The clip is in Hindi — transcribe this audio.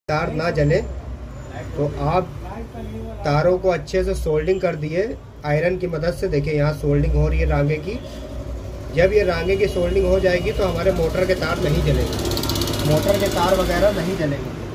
तार ना जले तो आप तारों को अच्छे से सोल्डिंग कर दिए आयरन की मदद से। देखिए यहाँ सोल्डिंग हो रही है रांगे की। जब ये रांगे की सोल्डिंग हो जाएगी तो हमारे मोटर के तार नहीं जलेंगे, मोटर के तार वगैरह नहीं जलेंगे।